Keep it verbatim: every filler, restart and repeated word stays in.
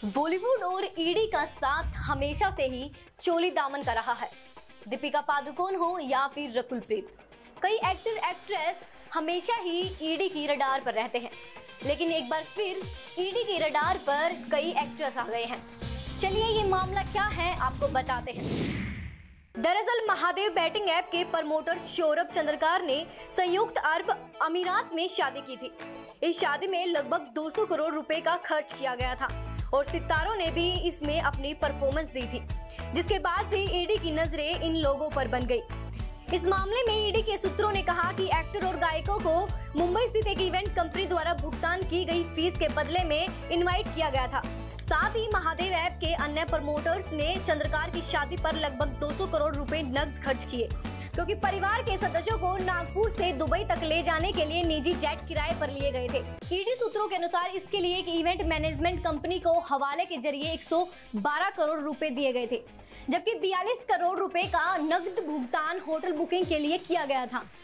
बॉलीवुड और ईडी का साथ हमेशा से ही चोली दामन का रहा है। दीपिका पादुकोण हो या फिर रकुल प्रीत, कई एक्टर एक्ट्रेस हमेशा ही ईडी की रडार पर रहते हैं, लेकिन एक बार फिर ईडी की रडार पर कई एक्ट्रेस आ गए हैं। चलिए ये मामला क्या है आपको बताते हैं। दरअसल महादेव बैटिंग ऐप के प्रमोटर सौरभ चंद्रकार ने संयुक्त अरब अमीरात में शादी की थी। इस शादी में लगभग दो सौ करोड़ रुपए का खर्च किया गया था और सितारों ने भी इसमें अपनी परफॉर्मेंस दी थी, जिसके बाद से ईडी की नजरें इन लोगों पर बन गई। इस मामले में ईडी के सूत्रों ने कहा कि एक्टर और गायकों को मुंबई स्थित एक इवेंट कंपनी द्वारा भुगतान की गई फीस के बदले में इनवाइट किया गया था। साथ ही महादेव ऐप के अन्य प्रमोटर्स ने चंद्रकार की शादी पर लगभग दो सौ करोड़ रुपए नकद खर्च किए, क्योंकि परिवार के सदस्यों को नागपुर से दुबई तक ले जाने के लिए निजी जेट किराए पर लिए गए थे। ईडी सूत्रों के अनुसार इसके लिए एक इवेंट मैनेजमेंट कंपनी को हवाले के जरिए एक सौ बारह करोड़ रुपए दिए गए थे, जबकि बयालीस करोड़ रुपए का नकद भुगतान होटल बुकिंग के लिए किया गया था।